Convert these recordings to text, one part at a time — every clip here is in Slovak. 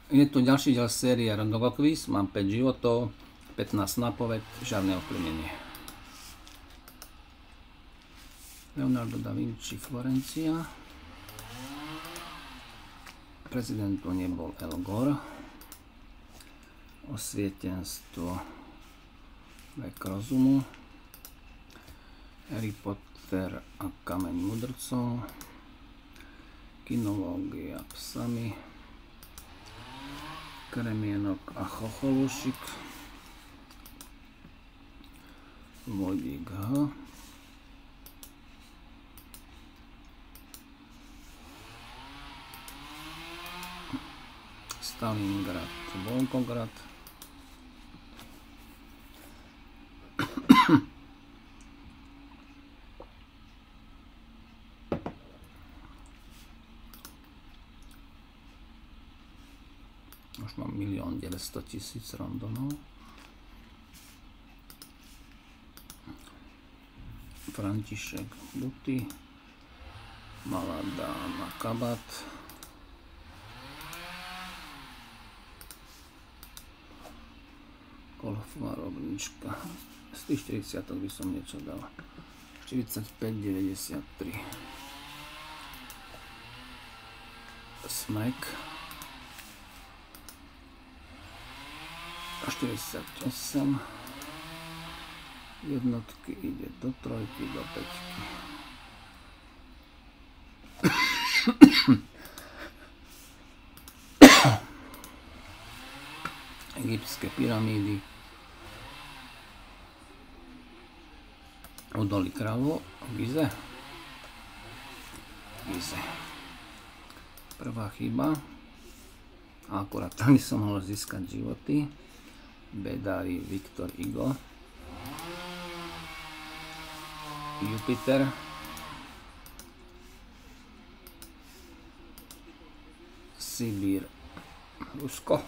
Je tu ďalší diel série Randovo Quiz, mám 5 životov, 15 nápoved, žiadne ovplyvnenie. Leonardo da Vinci, Florencia. Prezidentom nebol Al Gore. Osvietenstvo, vek rozumu. Harry Potter a kameň mudrcov. Kinológia psami. Kremienok a chocholúšik. Vodík H. Stalingrad, Volgograd. Už mám 1 900 000 rondonov. František Buty. Malá dáma kabát. Golfová rovnička. Z tých 40 by som niečo dal. 45,93. Smek. 48. Jednotky ide do trojky, do päťky. Egyptské pyramídy. Odoly kráľov. Gize. Gize. Prvá chyba. A akurát tam som mohol získať životy. Bedári Viktor Igo. Jupiter. Sibír. Rusko.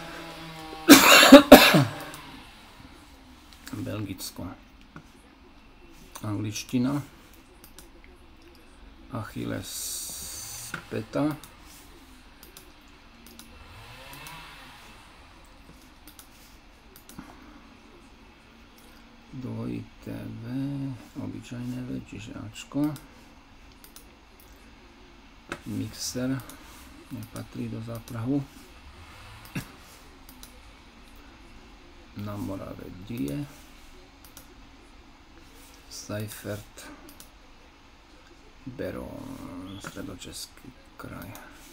Belgicko. Angličtina. Achilles Peta. Dvojité V, obyčajné V, čiže Ačko. Mixer, nepatrí do záprahu. Na Morave Die. Seifert, Beroun, Stredočeský kraj.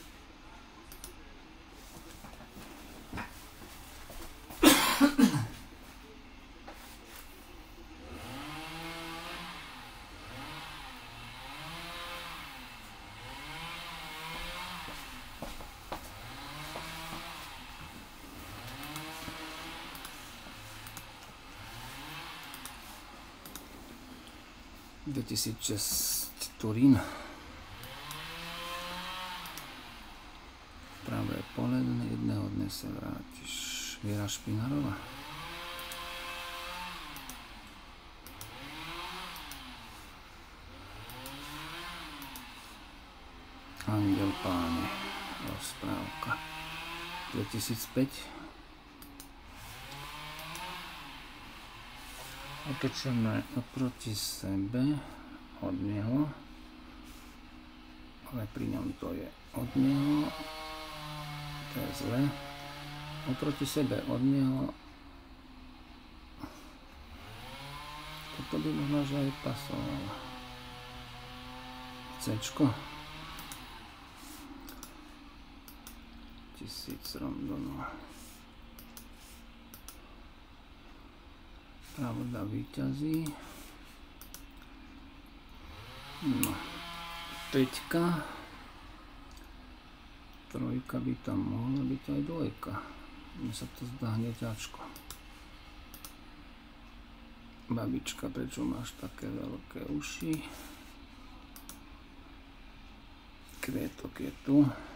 V 2006 Turín. Pravé pole, jedného dne sa vrátiš. Viera Špinarová. Anděl Páne. Rozprávka. 2005. Otočíme oproti sebe od neho, ale pri ňom to je od neho, to je zle, oproti sebe od neho, toto by možno, že aj pasovalo. Cčko. 1000 rondonov. Pravda víťazí. No. Peťka. Trojka by tam mohla byť aj dvojka. Mne sa to zdá hneď ťažko. Babička, prečo máš také veľké uši? Kvietok je tu.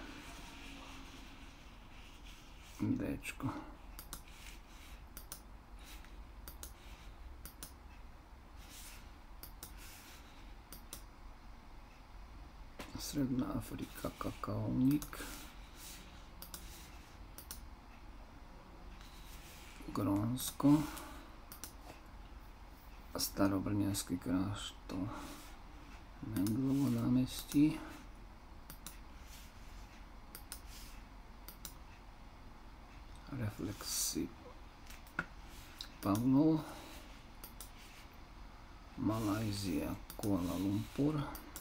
Dčko. Stredná Afrika, kakaónik. Grónsko, Starobrňanský kláštor, Menglovo námestí, Reflexy Pavlov, Malajzia, Kuala Lumpur,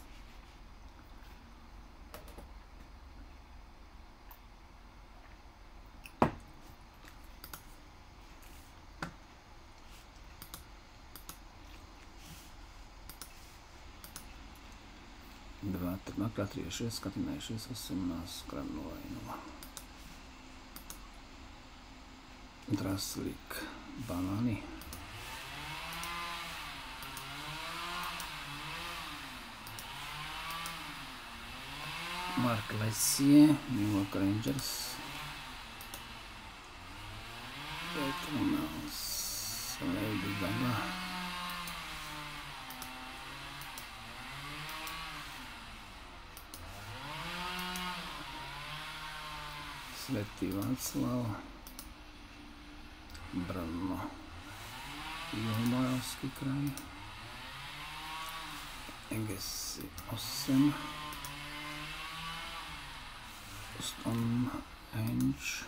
dvakrát 3 je 6, Katina je 6, 18, krát 0 je 0. Draslík, banány, Mark Lessie, New York Rangers, Petronals, Lady Gaga, Svätý Václav, Brno, Juhomoravský kraj, Egesy 8, Stonehenge,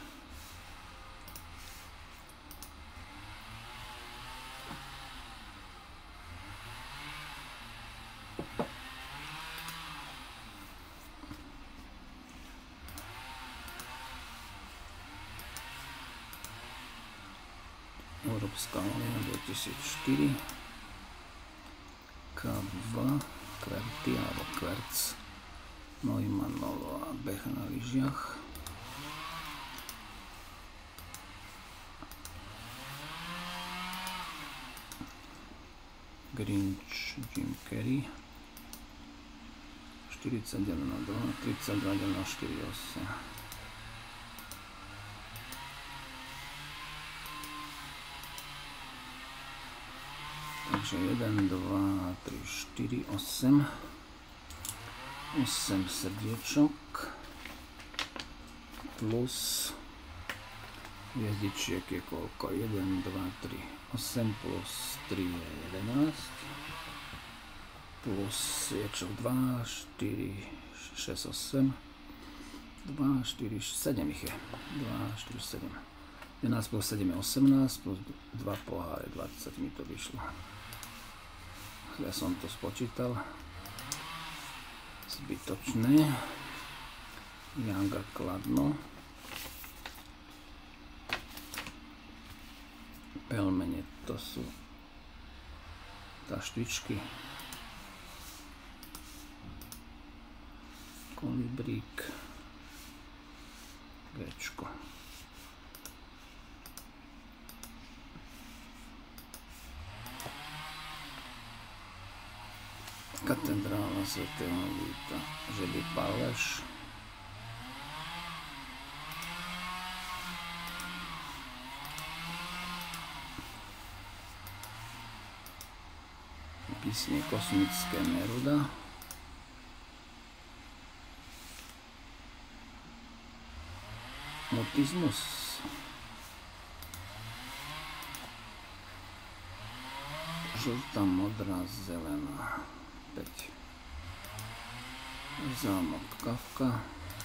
Európska únia 2004, K2, Kverty alebo Kverc, Neumannová beh na lyžiach, Grinch, Jim Carrey, 41 na 2, 32 na 48. Takže 1, 2, 3, 4, 8. 8 srdiečok plus hviezdičiek je koľko? 1, 2, 3, 8 plus 3 je 11 plus sviečok 2, 4, 6, 8 2, 4, 7 ich je 2, 4, 7 11 plus 7 je 18 plus 2 poháre 20 mi to vyšlo. Ja som to spočítal. Zbytočné. Janga Kladno. Pelmene, to sú taštičky. Kolibrík. Gčko. Katedrála svätého Víta, Želý Páleš, písne kosmické Neruda, Mutismus, žltá, modrá, zelená, 5. Zámok Kafka,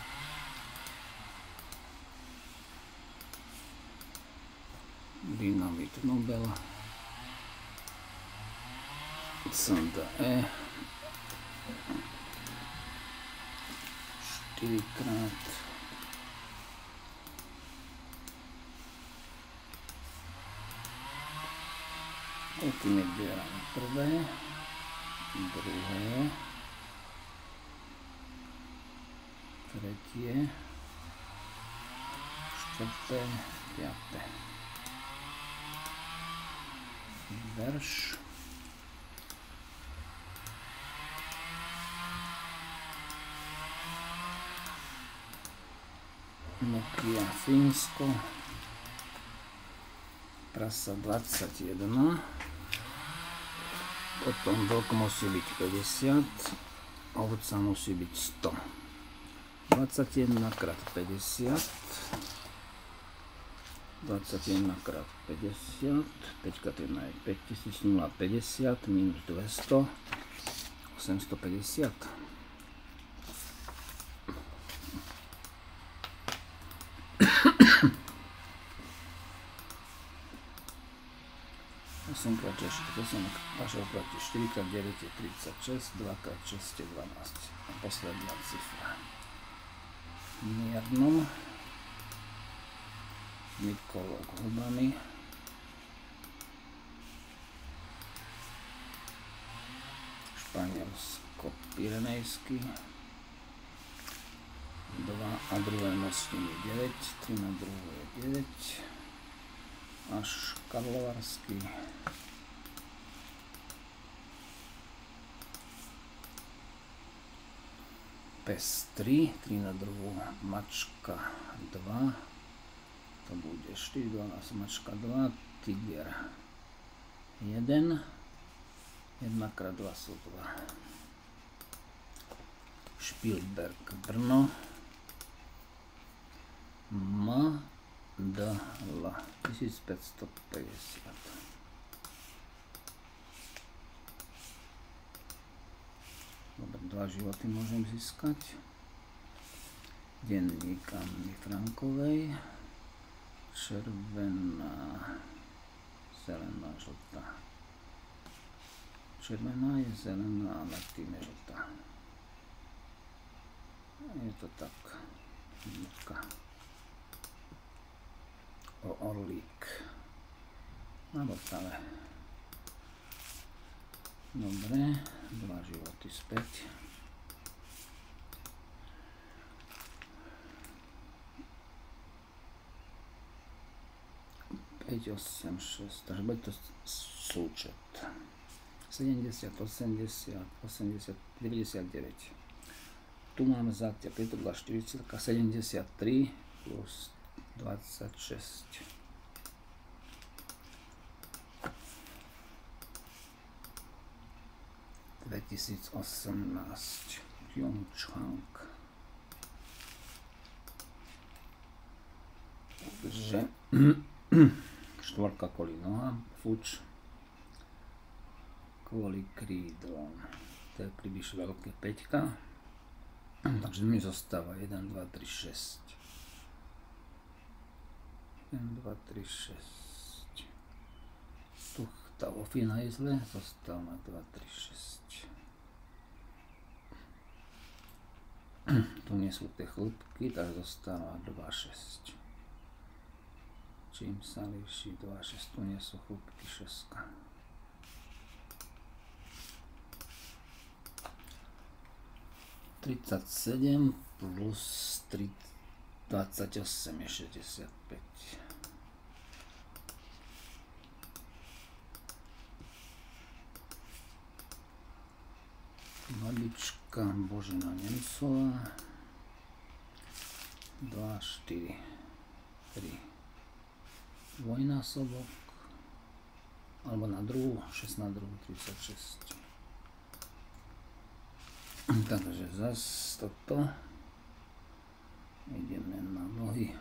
Dynamit Nobel, Sonda E, 4-krát, Otým vybieram prvé, druhé, tretie, štvrté, piaté. Verš. Nokia Fínsko. Prasa 21. Potom vlk musí byť 50, ovca musí byť 100. 21 x 50, 21 x 50, 5 je 5000, 0,50 minus 200, 850. 8x6 je 8, až oproti 4x9 je 36, 2x6 je 12. A posledná cifra. V miernom mykológ hubami. Španielsko-pyrenejský. 2 a druhé mostiny 9, 3 na druhé je 9. Až karlovarský. Pes 3, 3 na druhú, mačka 2, to bude 4, 12, mačka 2, tiger 1, 1x2 sú 2. Špilberg Brno, MDL 1550. Dobre, 2 životy môžem získať. Denník Anny Frankovej. Červená, zelená, žltá. Červená je zelená a nad tým je žltá. Je to tak. Jednotka. O orlík. Na Vltave. Dobre, 2 životy späť. Päť, 8, 6, takže bude to súčet. 70, 80, 80, 99. Tu máme záťa 5, 40, 73 plus 26. – 2018 Pyeongchang. Takže štvorka kvôli nohám, fuč kvôli krídlom. To je príliš veľké 5. Takže mi zostáva 1, 2, 3, 6. 1, 2, 3, 6. Tu tá ofina je zle, zostáva 2, 3, 6. Tu nie sú tie chlupky, tak zostáva 2, 6. Čím sa líši 2, 6, tu nie sú chlupky, 6. $37 plus 28 je 65. Babička Božena Nemcová. 2, 4, 3. Dvojnásobok. Alebo na druhú, 6 na druhú, 36. Takže zase toto. Ideme na nohy.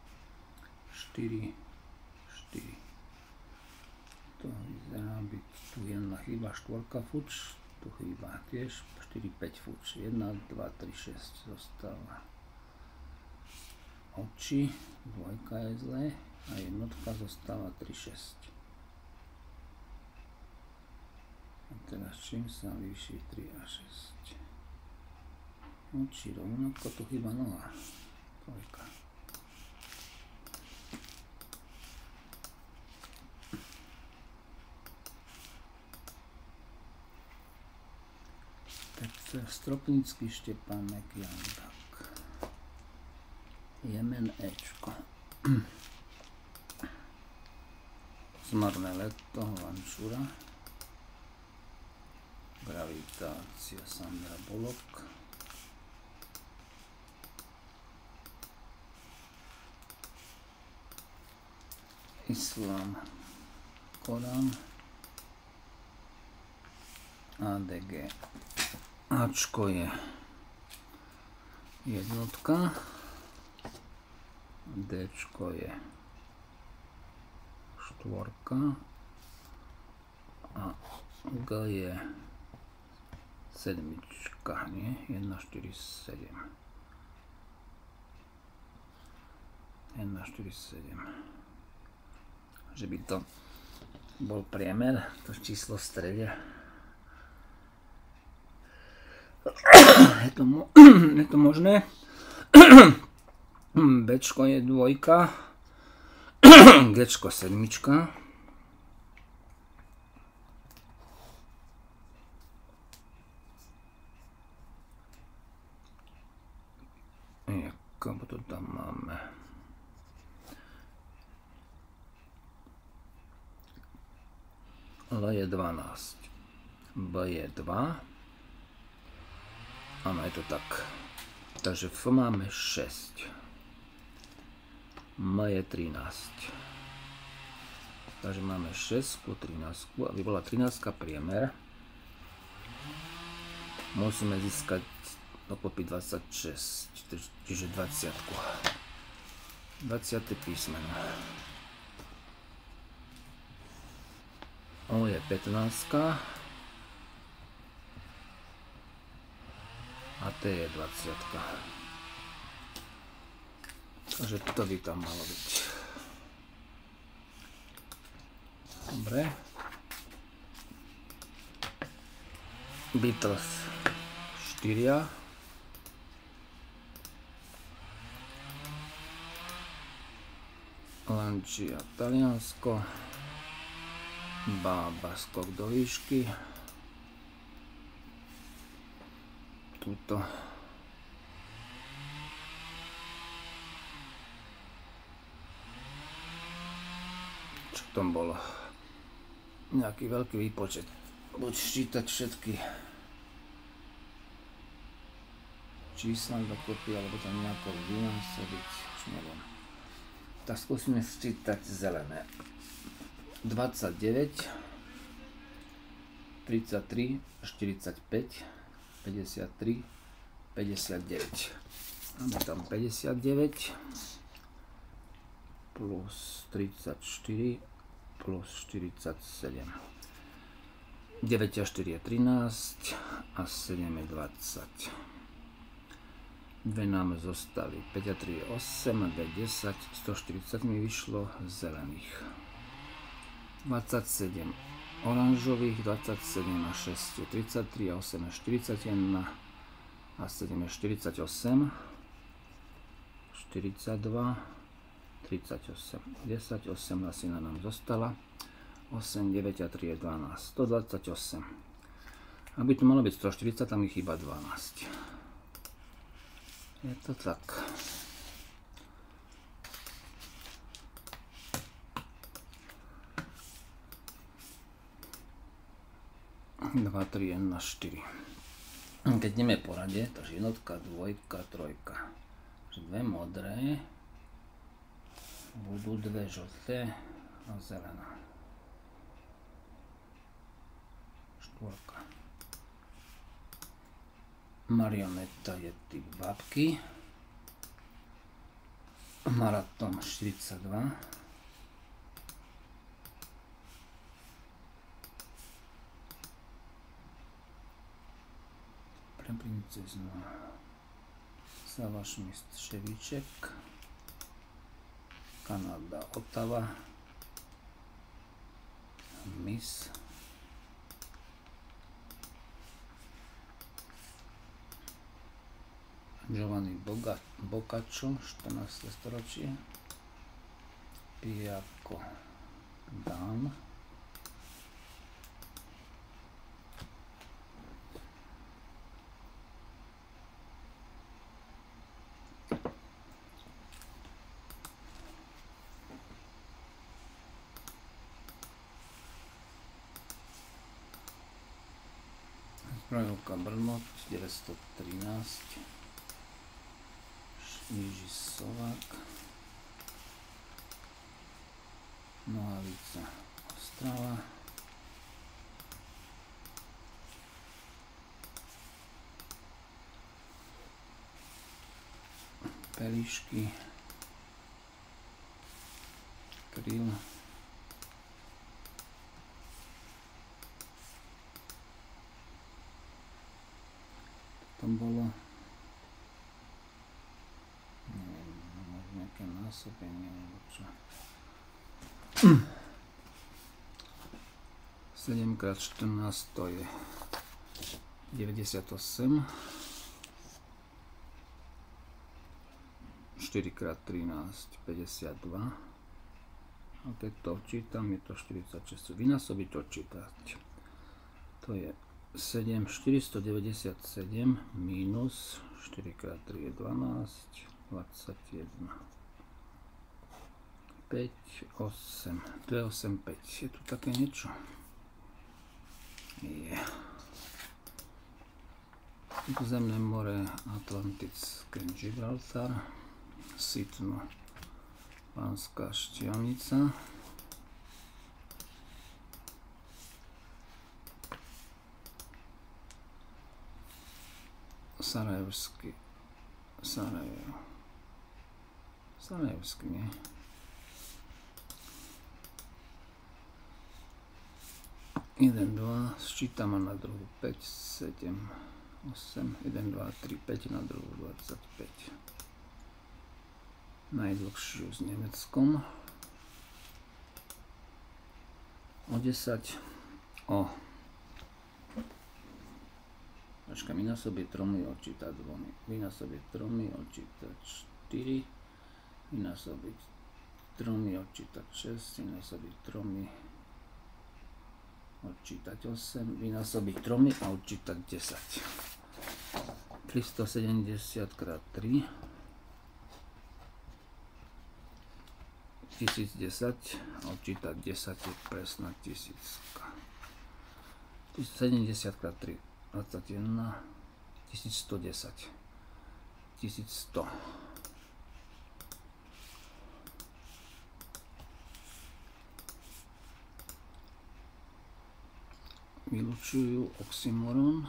4, 4. To vyzerá byť tu jedna chyba, 4 fuč. Tu chýba tiež 4, 5 fuč. 1, 2, 3, 6 zostáva. Oči, 2 je zlé a jednotka zostáva 3, 6. A teraz čím sa líši 3 a 6? Oči rovnako, tu chýba noha. 2. Stropnický Štepánek Jandak. Jemen Ečko. Zmarné leto Vančura. Gravitácia Sandra Bullock. Islám Korán. ADG. Ačko je jednotka. Dčko je štvorka a G je sedmička, nie? 1, 4, 7. 1, 4, 7. Že by to bol priemer, to číslo v strede. Je to možné. Bčko je dvojka. Gčko sedmička. Ako to tam máme? L je 12. B je 2. Áno, je to tak. Takže F máme 6. M je 13. Takže máme 6, 13. Aby bola 13 priemer, musíme získať dokopy 26, čiže 20. 20. písmeno. O je 15. A T je 20. Takže to by tam malo byť. Dobre. Beatles 4. Lancia Taliansko. Bába skok do výšky. Tuto. Čo tam bolo? Nejaký veľký výpočet. Buď ščítať všetky čísla dokopy, alebo tam nejako vynásobiť, už neviem. Tak skúsime sčítať zelené. 29, 33, 45, 53, 59. Máme tam 59 plus 34 plus 47. 9 a 4 je 13 a 7 je 20. Dve nám zostali. 5 a 3 je 8 a 2 je 10. 140 mi vyšlo zelených. 27 oranžových, 27 a 6 je 33 a 8 je 41 a 7 je 48, 42, 38, 10, 18 nám zostala, 8, 9 a 3 je 12, 128. Ak by to malo byť 140, tam mi chýba 12. Je to tak. 2, 3, 1, 4. Keď ideme po rade, takže jednotka, dvojka, trojka. Dve modré, budú dve žlté a zelená. Štvorka. Marioneta je typ babky. Maratón 42. Princezna Savaš Ševíček, Kanada Ottawa, Miss Giovanni Boccaccio 14. storočie, Piako Dám, Zbrojovka Brno 913, Jiří Slovák, Nohavica Ostrava, Pelišky, Kryl, vynásobenie, čo? 7 x 14 to je 98. 4 x 13 52. A keď to odčítam, je to 46. Vynásobiť, odčítať. To je 7 497 minus 4 x 3 je 12, 21. 5, 8, 2, 8, 5. Je tu také niečo? Je. Zemné more, Atlantické Gibraltar, Sitno, Banská Štiavnica, Sarajevský, nie? Jeden, dva, sčítame na druhu 5, 7, 8, 1, 2, 3, 5, na druhu 25. Najdlhšiu s Nemeckom. O 10, počkaj, vynásobiť 3, odčítať 2, vynásobiť 3, odčítať 4, vynásobiť 3, odčítať 6, vynásobiť 3, odčítať 8, vynásobiť 3 a odčítať 10. 370 x 3, 1010 a odčítať 10 je presná tisícka. 70 x 3, 21, 1110, 1100. Vylučujú oxymoron.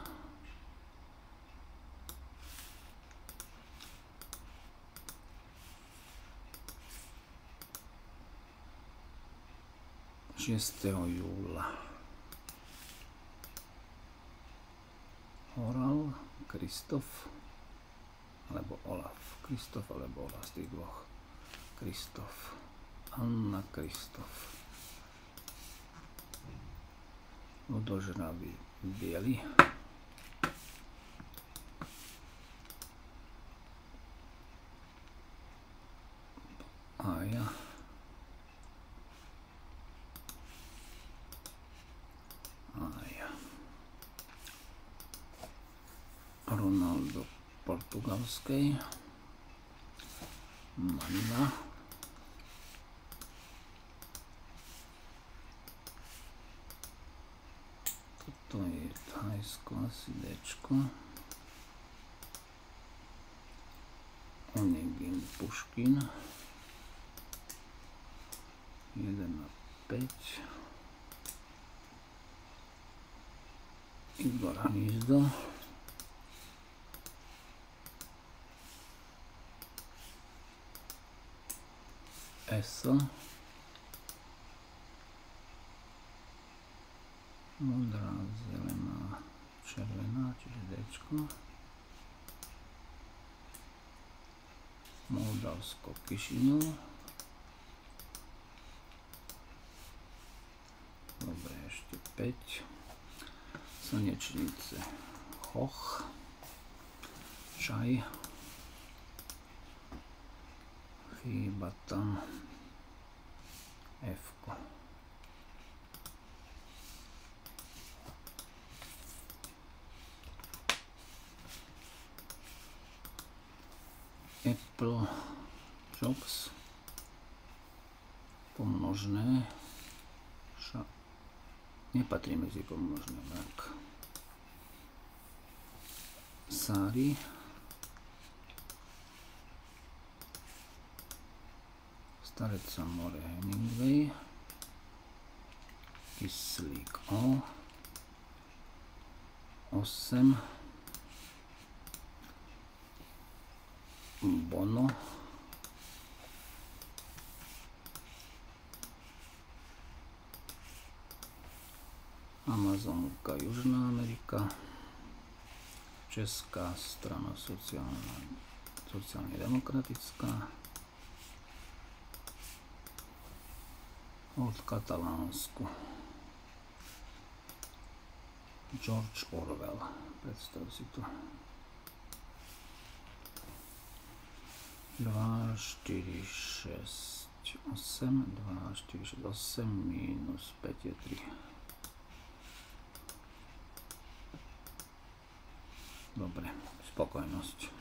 Júla. Oral, Kristof, alebo Olaf. Kristof alebo Olaf z tých dvoch. Kristof. Anna Kristof. Vodožravý biely. Aja. Ronaldo portugalskej. Manila. Toto je Thajsko, asi Dčko. Onegin Puškin. 1 na 5. Igor Hnízdo. ESO. Modrá, zelená, červená, čiže Dčko. Moldavsko, Kišiňov. Dobre, ešte 5. Slnečnice, Hoch. Čaj. Chýba tam F-ko. Apple Jobs pomnožné nepatrí medzi pomnožné tak. Sári Stareca more Hemingway Kyslík O 8 Bono Amazonka Južná Amerika Česká strana sociálne demokratická od Katalánsku. George Orwell, predstav si to. 2, 4, 6, 8, 2, 4, 6, 8, minus 5 je 3. Dobre, spokojnosť.